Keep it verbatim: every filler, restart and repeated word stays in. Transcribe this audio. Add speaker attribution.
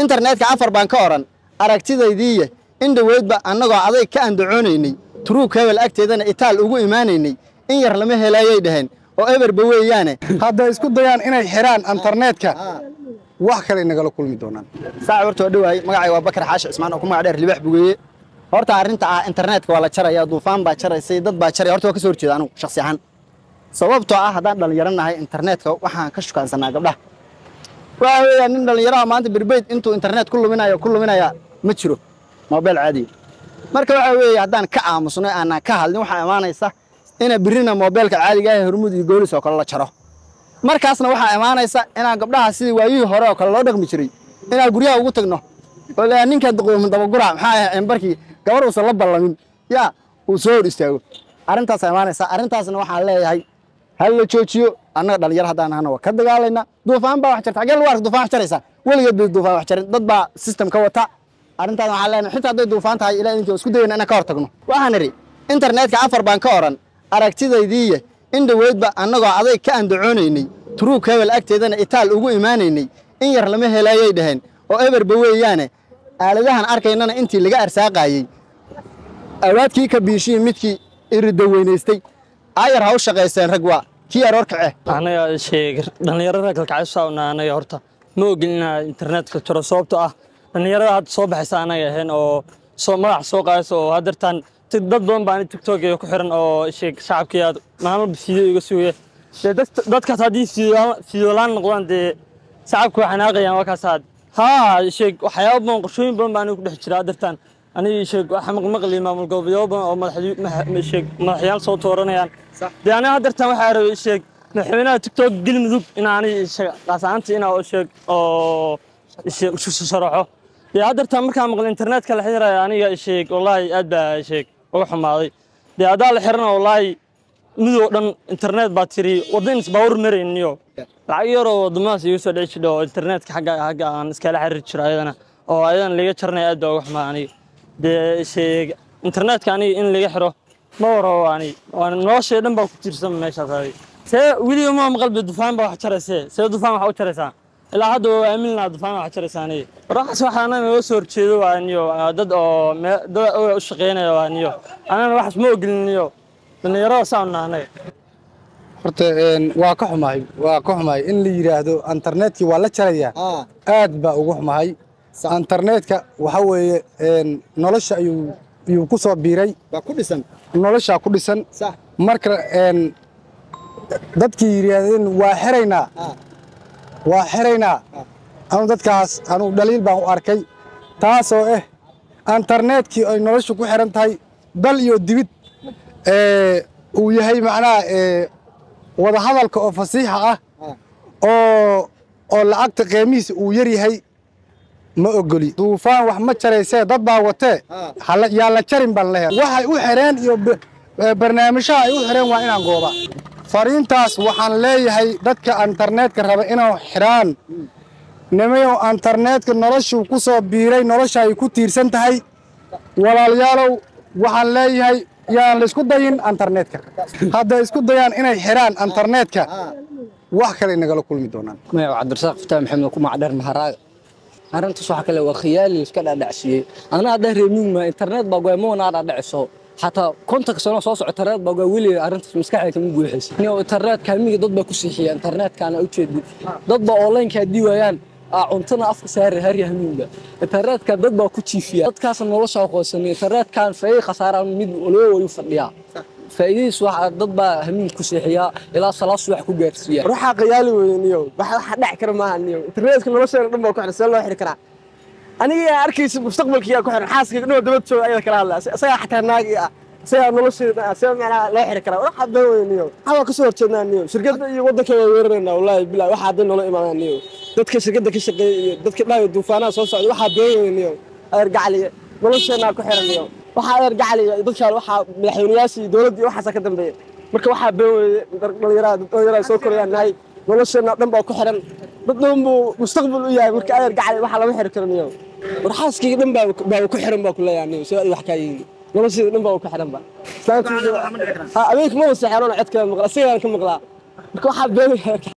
Speaker 1: internetka afar baan ka oran aragtidaydii in dhaweydba annagoo aday ka andacoonaynay true cable agteedana itaal ugu imaanaynay in yar lama helayay dhaheen oo eberba weeyaane
Speaker 2: hadda isku dayaan inay xiraan internetka wax kale nagala kulmi doonaan
Speaker 1: saac horta dhawaay magacay waa Bakar Xaashi Ismaan oo ku magac dheer Libax Bugeeye horta arinta ah internetka waa la jaraya duufaan baa jaraysay dad baa jaray horta waa ka soo horjeeda anigu shakhsi ahaan sababtoo ah hadaan dhalinyaranahay internetka waxaan ka shukaansanaa gabdhaha waa weeyaan nin dhalinyaro maanta birbeed intuu internet ku luminayo ku luminaya ma jiro mobile caadi marka waxa weey hadaan ka aamusno aan ka hadlin waxa imaanaysa ina birina mobilka caadiga ah hormud iyo goolis oo kale la jaro markaasna waxa imaanaysa inaan gabdhaha sidii waayii hore oo kale loo dhaqmi jiray inaan guriyaha ugu tagno oo la ninka daqoom daba gurac maxaa ah barkii gabar uu la ballamin ya uu soo hor istaago arintaas imaanaysa arintaasna waxa leeyahay hal la joojiyo annaga dhalinyaro hadaan ahna waa ka dagaalayna duufaan baa wax jarta xagee lagu arko duufaan wax jaraysa waligeed bay duufaan wax jarin dad baa system ka wata arintaan waxa leenahay xitaa haday duufaan tahay ilaa intii isku dayayna inaan ka hortagno waxaan iri internetka afar baan ka oran aragtidaydii in dhaweydba annagoo aday ka andacoonaynay true cable agteedana itaal ugu imaanaynay in yar lama helayay dhaheen oo eberba weeyaane aaladahan arkaynana intii laga arsaaqayay awaadkii ka biishii midkii irida weynaystay ayar haw shaqeyseen rag waa kii aroor kace
Speaker 3: anaga sheeg dhalinyarada kala kacaysaana anaga horta ma ogilina internetka jiro sababtoo ah dhalinyarada had soo baxaysa anaga ahayn oo soo magac soo qaadayso oo hadartan dad badan baan TikTok ku xiran oo sheeg shacabkii maalmo video iga suuye dadka hadii video laan noqdaan de shacabku waxaan aqayaan wakaas had ha sheeg waxyaabo badan qorshooyin badan baan ku dhex jiraa hadartan aniga sheeg waxa maqmaqli maamul goboleedyo oo madaxweyne sheeg madaxyaal soo tooranayaan de aniga hadartan waxa rabay sheeg madaxweynaha TikTok galmudug in aanay qaasaanti in oo sheeg oo sheeg soo saraxo de hadartan markaan maqal internetka la xiriiray aniga sheeg wallahi aad baa sheeg oo xumaaday de adaa la xirna wallahi midoo dhan internet battery wadin isbaawr marayniyo lacag yar oo wadamaas igu soo dhici dhoo internetka xagga xagga aan iska la xiriir jiraayadana oo ayadan laga jarnay aad baa uga xumaanay de sheeg internetka aniga in laga xiro ma waro ani waan noloshay dhan baa ku tirsan meeshaas ay see wili ma maqal dufaan baa wax jaraysay see dufaan wax u jaraysaa ilaa hadda waa aaminna dufaan wax jaraysaanay raxas waxaana oo soo horjeedo waaniyo dad oo dad oo u shaqeynaya waaniyo anana wax ma ogiliniyo dhalinyarada saanaanay
Speaker 2: horta een waa ka xumahay waa ka xumahay in la yiraahdo internetkii waa la jaraya aad baa ugu xumahay internetka waxa weeye een nolosha ayuu ayuu ku soo biiray
Speaker 1: waa ku dhisan
Speaker 2: nolosha ku dhisan marka een dadkii yiraahdeen waa xiraynaa waa xiraynaa anu dadkaas anu dhaliil baan u arkay taasoo ah internetkii ay nolosha ku xiran tahay dal iyo dibid ee uu yahay macnaa ee wada hadalka oo fasiixa ah oo oo lacagta qiimihiisa uu yar yahay ma ogoli duufaan wax ma jaraysay dad baa watee hala yaa la jarin baan leeyahay waxay u xireen iyo barnaamijyada ay u xireen waa inaan gooba fariintaas waxaan leeyahay dadka internetka raba inay xiraan nimayo internetka noloshu ku soo biiray nolosha ay ku tiirsan tahay walaalayaalow waxaan leeyahay yaan la isku dayin internetka hadda isku dayaan inay xiraan internetka wax kale nagala kulmi doonaan
Speaker 4: ma Cabdirasaaq Fataa Maxamed ku macdar maharaaga arintaas waxa kale waa khiyaali iska dhadhacsiyay ana hadda reemin ma internet baa go'ay ma wana dhadhacso حتى كونتك سنة صوص اعتراض بقى ولي أرنت مسكحة كم بوحش نيو اعتراض كمية ضد بكوسيحية انترنت كان أوتشد ضد أونلاين كدي ويان عنتنا أفق سعر هري همين ده اعتراض كان ضد بكوتشيفيا ضد كاس النور شاقوس إن اعتراض كان في خسارة ميد ولو ويفريا فايديس واحد ضد همين كوسيحية إلى صلاص واحد كوجارسيا
Speaker 5: روح قيالي ونيو بحد حد حكر معها نيو اعتراض كان نصير ضد بكوحنا سلا واحد كرا أنا أركز مستقبل كيا كحر حاسك إنه دبت شو أي كلام لا سيا حتى ناقي سيا نلص سيا معنا لا يحرك كلام راح أبدأ نيو هذا كسر كنا نيو شركة يودك ويرنا والله بالله واحد إنه إيمان نيو دتك شركة دتك شقي دتك لا يدوفانا صوص واحد أبدأ نيو أرجع لي نلص أنا كحر نيو واحد أرجع لي دتك واحد من الحيوانيات دولة واحد سكت بيه مركب واحد أبدأ يراد يراد سكر يعني هاي نلص أنا دم بكحرن بدهم مستقبل وياه مركب أرجع لي واحد لا يحرك نيو warxaaskii dhan baa baa ku xiran baa kula yaani soo wax ka yiin noloshii dhan baa ku xiran baa saantii ha adeeg ma wasaxaroon cid ka maqla sigaan ka maqla marka waxa been